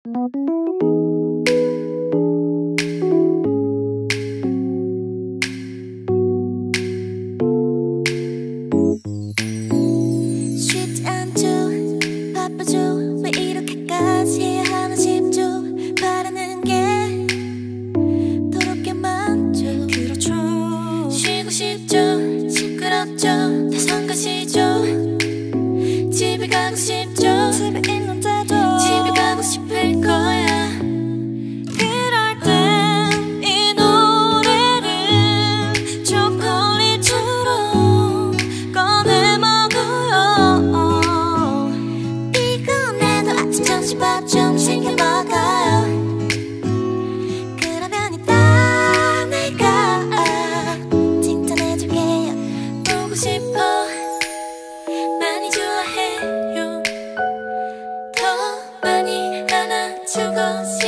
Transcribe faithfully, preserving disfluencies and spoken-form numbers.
쉽지 않죠, 바쁘죠, 왜 이렇게까지 해야 하나 싶죠. 바라는 게 더럽게 많죠. 그렇죠. 쉬고 싶죠, 시끄럽죠, 다 성가시죠. 집에 가고 싶죠, 집에 있는데도 집에 가고 싶을 거야. 그럴 땐 이 노래를 초콜릿처럼 꺼내 먹어요. 피곤해도 아침 점심밥 좀 챙겨 먹어요. 그러면 이따 내가 칭찬해줄게요. 보고 싶어, 많이 좋아해요. 더 많이 안아주고 싶어.